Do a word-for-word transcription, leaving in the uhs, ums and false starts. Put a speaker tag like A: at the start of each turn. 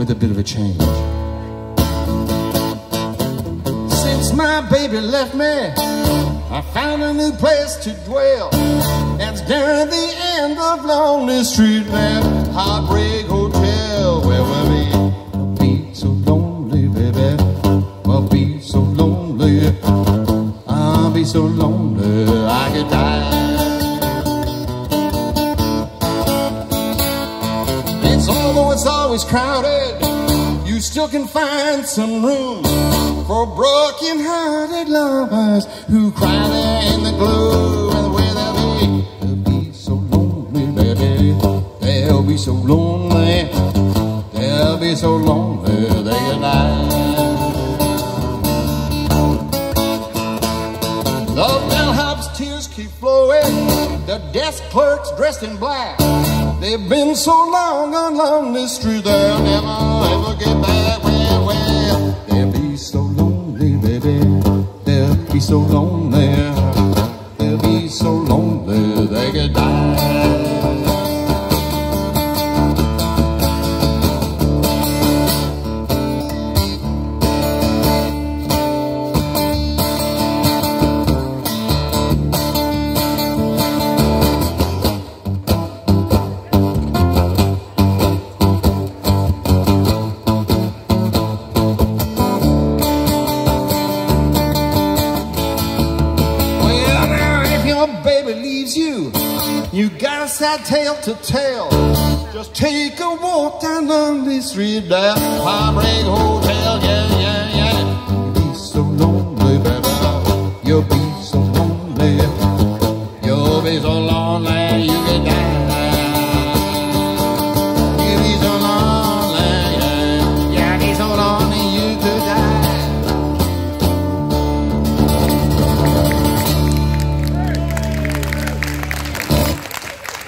A: with a bit of a change. Since my baby left me, I found a new place to dwell. It's down at the end of Lonely Street, that Heartbreak Hotel, where we'll be, I'll be so lonely, baby. I'll be so lonely. I'll be so lonely I could die. It's although it's always crowded, you still can find some room for broken-hearted lovers who cry there in the gloom. And the way they'll be, they'll be so lonely, baby. They'll be so lonely. They'll be so lonely they can die. The bellhop's tears keep flowing. The desk clerk's dressed in black. They've been so long on Lonely Street, they'll never ever get back. Well, well, they'll be so lonely, baby. They'll be so lonely. They'll be so lonely they could die. You got a sad tale to tell. Just take a walk down Lonely Street, that Heartbreak Hotel, yeah, yeah.